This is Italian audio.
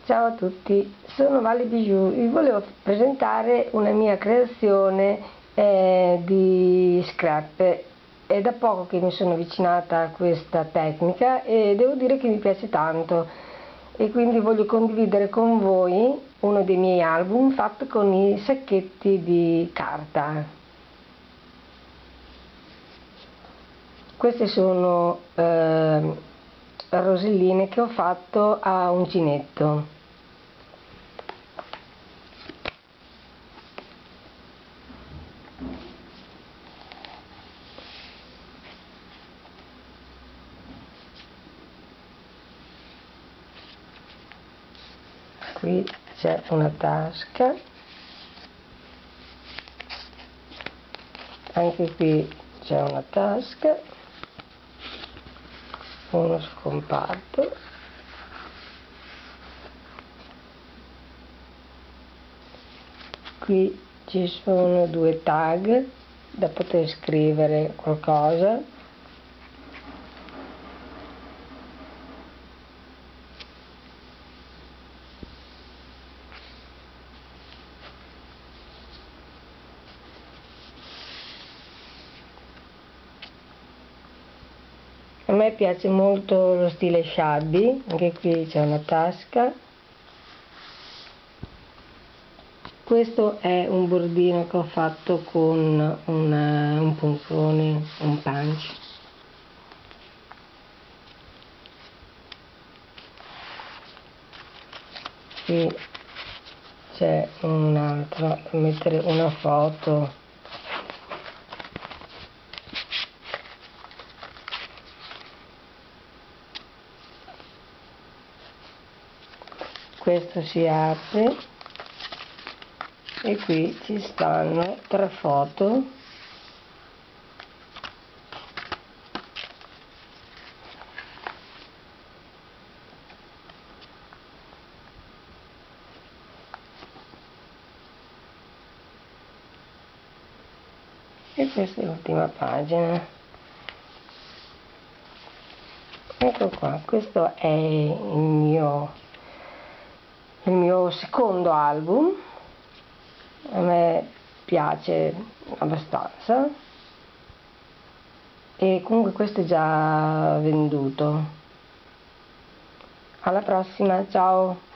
Ciao a tutti, sono Vale Bijou. Vi volevo presentare una mia creazione di scrap. È da poco che mi sono avvicinata a questa tecnica e devo dire che mi piace tanto, e quindi voglio condividere con voi uno dei miei album fatto con i sacchetti di carta. Queste sono roselline che ho fatto a uncinetto. Qui c'è una tasca, anche qui c'è una tasca, uno scomparto, qui ci sono due tag da poter scrivere qualcosa, a me piace molto lo stile shabby, anche qui c'è una tasca. Questo è un bordino che ho fatto con un puntone, un punch. Qui c'è un altro, per mettere una foto. Questo si apre e qui ci stanno 3 foto. E questa è l'ultima pagina. Ecco qua, questo è il mio secondo album. A me piace abbastanza e comunque questo è già venduto. Alla prossima, ciao!